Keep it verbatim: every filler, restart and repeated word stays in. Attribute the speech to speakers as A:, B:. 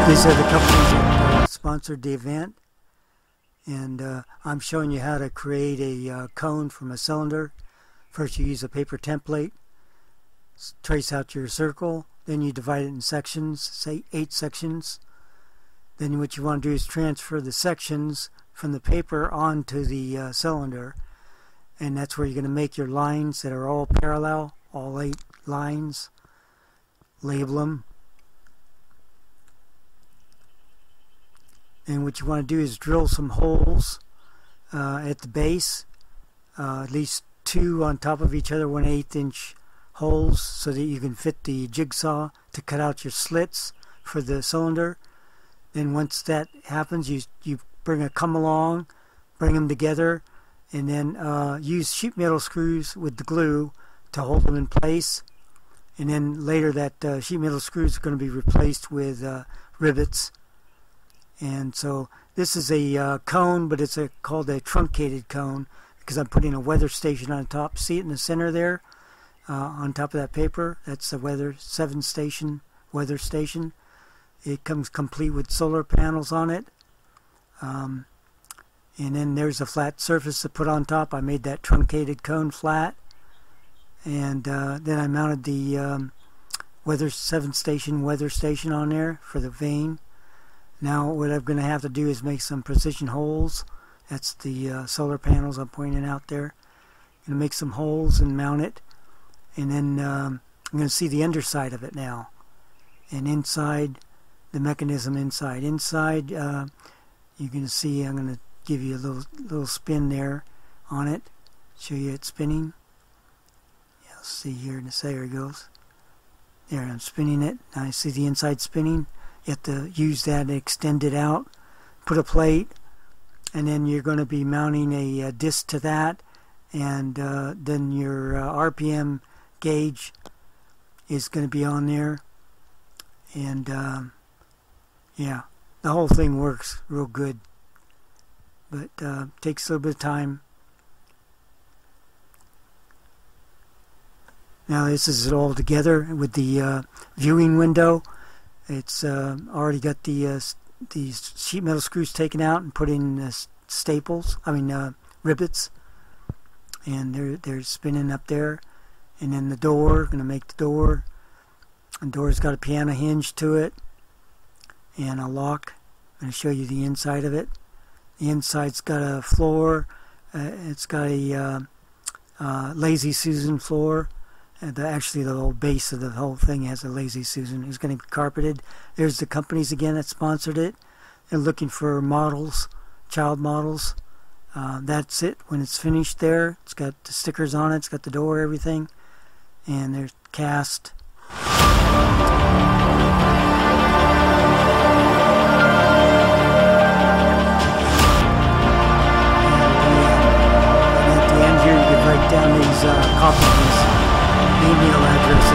A: These are the companies that uh, sponsored the event, and uh, I'm showing you how to create a uh, cone from a cylinder. First you use a paper template, trace out your circle, then you divide it in sections, say eight sections. Then what you want to do is transfer the sections from the paper onto the uh, cylinder, and that's where you're going to make your lines that are all parallel, all eight lines. Label them. And what you want to do is drill some holes uh, at the base, uh, at least two on top of each other, one eighth inch holes, so that you can fit the jigsaw to cut out your slits for the cylinder. Then once that happens, you you bring a come along, bring them together, and then uh, use sheet metal screws with the glue to hold them in place. And then later that uh, sheet metal screws are going to be replaced with uh, rivets. And so this is a uh, cone, but it's a, called a truncated cone because I'm putting a weather station on top. See it in the center there uh, on top of that paper? That's the weather seven station weather station. It comes complete with solar panels on it. Um, and then there's a flat surface to put on top. I made that truncated cone flat. And uh, then I mounted the um, weather seven station weather station on there for the vane. Now what I'm going to have to do is make some precision holes. That's the uh, solar panels I'm pointing out there. I'm going to make some holes and mount it. And then um, I'm going to see the underside of it now. And inside, the mechanism inside. Inside, uh, you can see, I'm going to give you a little, little spin there on it. Show you it spinning. You'll see here in a second, there it goes. There, I'm spinning it. Now I see the inside spinning. You have to use that and extend it out, put a plate, and then you're going to be mounting a, a disc to that, and uh, then your uh, R P M gauge is going to be on there. And um, yeah, the whole thing works real good, but uh, takes a little bit of time. Now this is it all together with the uh, viewing window. It's uh, already got the uh, these sheet metal screws taken out and put in uh, staples. I mean uh, rivets, and they're they're spinning up there. And then the door, going to make the door. The door's got a piano hinge to it and a lock. I'm going to show you the inside of it. The inside's got a floor. Uh, it's got a uh, uh, Lazy Susan floor. Uh, the, actually, the whole base of the whole thing has a Lazy Susan. It's going to be carpeted. There's the companies again that sponsored it. They're looking for models, child models. Uh, that's it. When it's finished there, it's got the stickers on it. It's got the door, everything. And there's cast. Write down these uh, copies, email addresses.